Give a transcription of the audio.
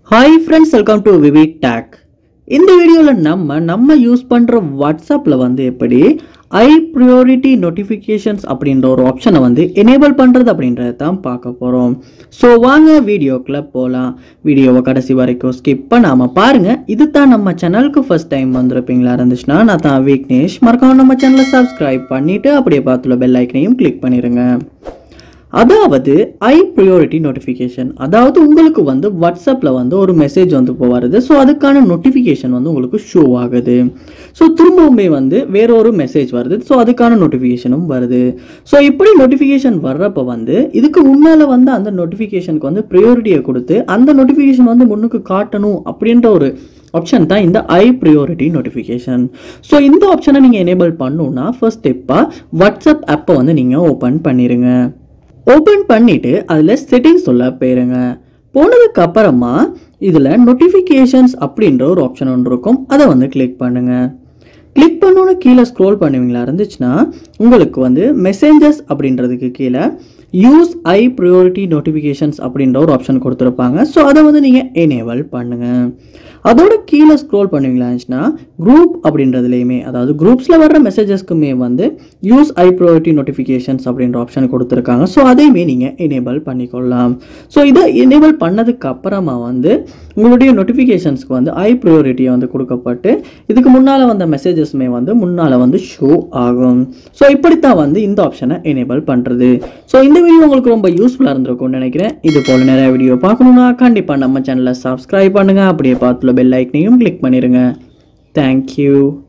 Hi friends, welcome to VividTech. இந்த வீடியோல நம்ம யூஸ் பண்ற வாட்ஸ்அப்ல எப்படி high priority notifications அப்படின்ற ஒரு ஆப்ஷனை enable பண்றது அப்படின்றத தான் பார்க்க போறோம். சோ வாங்க வீடியோக்குள்ள போலாம். வீடியோவை கடைசி வரைக்கும் ஸ்கிப் பண்ணாம பாருங்க. இது தான் நம்ம சேனலுக்கு ஃபர்ஸ்ட் டைம் வந்திருப்பீங்களா இருந்துச்சுனா நான் தான் விக்னேஷ். மறக்காம நம்ம சேனலை சப்ஸ்கிரைப் பண்ணிட்டு அப்படியே பார்த்துள்ள பெல் ஐக்கனையும் கிளிக் பண்ணிருங்க. அதாவது high priority notification அதாவது உங்களுக்கு வாட்ஸ்அப்ல ஒரு மெசேஜ் வருது. ஸோ அதுக்கான நோட்டிஃபிகேஷன் உங்களுக்கு ஷோ ஆகுது. ஸோ திரும்பவுமே வேற ஒரு மெசேஜ் வருது. ஸோ அதுக்கான நோட்டிஃபிகேஷனும் வருது. ஸோ இப்படி நோட்டிஃபிகேஷன் வர்றப்ப இதுக்கு முன்னால அந்த நோட்டிஃபிகேஷனுக்கு ப்ரியாரிட்டியை கொடுத்து அந்த நோட்டிஃபிகேஷன் முன்னுக்கு காட்டணும் அப்படின்ற ஒரு ஆப்ஷன் தான் இந்த high priority notification. ஸோ இந்த ஆப்ஷனை நீங்கள் எனேபிள் பண்ணணும்னா ஃபர்ஸ்ட் ஸ்டெப்பாக வாட்ஸ்அப் ஆப்பை நீங்கள் ஓப்பன் பண்ணிடுங்க. ஓப்பன் பண்ணிட்டு அதில் செட்டிங்ஸ் உள்ள போயிருங்க. போனதுக்கு அப்புறமா இதில் நோட்டிஃபிகேஷன்ஸ் அப்படின்ற ஒரு ஆப்ஷன் ஒன்று இருக்கும். அதை கிளிக் பண்ணுங்க. கிளிக் பண்ணோன்னு கீழே ஸ்க்ரோல் பண்ணுவீங்களா இருந்துச்சுன்னா உங்களுக்கு மெசேஞ்சஸ் அப்படின்றதுக்கு கீழே யூஸ் high priority notifications அப்படின்ற ஒரு ஆப்ஷன் கொடுத்துருப்பாங்க. ஸோ அதை நீங்கள் எனேபிள் பண்ணுங்க. அதோட கீழே ஸ்க்ரோல் பண்ணுவீங்களா குரூப் அப்படின்றதுலையுமே அதாவது குரூப்ஸில் வர்ற மெசேஜஸ்க்குமே யூஸ் high priority notifications அப்படின்ற ஆப்ஷன் கொடுத்துருக்காங்க. ஸோ அதையுமே நீங்கள் எனேபிள் பண்ணிக்கொள்ளலாம். ஸோ இதை எனேபிள் பண்ணதுக்கு அப்புறமா உங்களுடைய நோட்டிஃபிகேஷன்ஸ்க்கு high priority கொடுக்கப்பட்டு இதுக்கு முன்னால் வந்த மெசேஜஸ்மே முன்னால் ஷோ ஆகும். ஸோ இப்படித்தான் இந்த ஆப்ஷனை எனேபிள் பண்ணுறது. ஸோ இந்த வீடியோ உங்களுக்கு ரொம்ப யூஸ்ஃபுல்லாக இருந்திருக்கும்னு நினைக்கிறேன். இது போல நிறைய வீடியோ பார்க்கணுன்னா கண்டிப்பாக நம்ம சேனலை சப்ஸ்கிரைப் பண்ணுங்கள். அப்படியே பார்த்துள்ள பெல் ஐக்கனையும் கிளிக் பண்ணிடுங்க. தேங்க்யூ.